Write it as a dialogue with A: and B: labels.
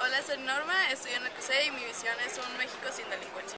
A: Hola, soy Norma, estudio en el CUSE y mi visión es un México sin delincuencia.